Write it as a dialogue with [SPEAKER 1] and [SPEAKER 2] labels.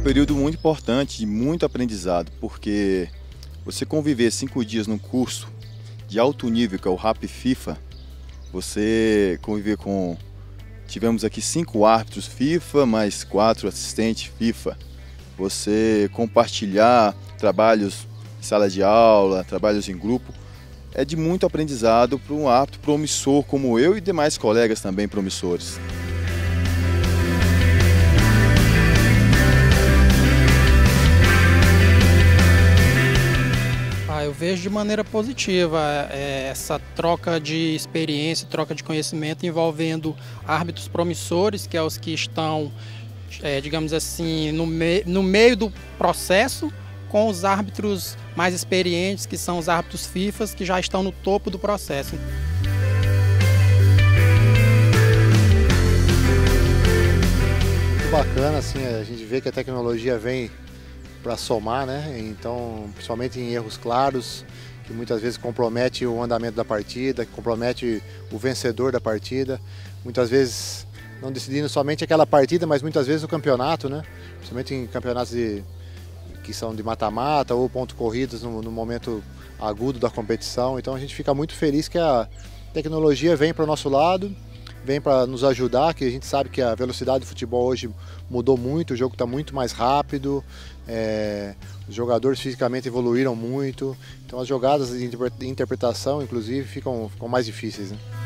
[SPEAKER 1] período muito importante, de muito aprendizado, porque você conviver 5 dias num curso de alto nível, que é o Rap FIFA, você conviver com... Tivemos aqui 5 árbitros FIFA, mais 4 assistentes FIFA. Você compartilhar trabalhos em sala de aula, trabalhos em grupo, é de muito aprendizado para um árbitro promissor como eu e demais colegas também promissores.
[SPEAKER 2] Eu vejo de maneira positiva essa troca de experiência, troca de conhecimento envolvendo árbitros promissores, que é os que estão, digamos assim, no meio do processo, com os árbitros mais experientes, que são os árbitros FIFA, que já estão no topo do processo.
[SPEAKER 3] Muito bacana, assim, a gente vê que a tecnologia vem para somar, né? Então, principalmente em erros claros, que muitas vezes compromete o andamento da partida, que compromete o vencedor da partida, muitas vezes não decidindo somente aquela partida, mas muitas vezes o campeonato, né? Principalmente em campeonatos que são de mata-mata ou ponto corridas no momento agudo da competição. Então a gente fica muito feliz que a tecnologia vem para o nosso lado, vem para nos ajudar, que a gente sabe que a velocidade do futebol hoje mudou muito, o jogo está muito mais rápido, os jogadores fisicamente evoluíram muito, então as jogadas de interpretação, inclusive, ficam mais difíceis, né?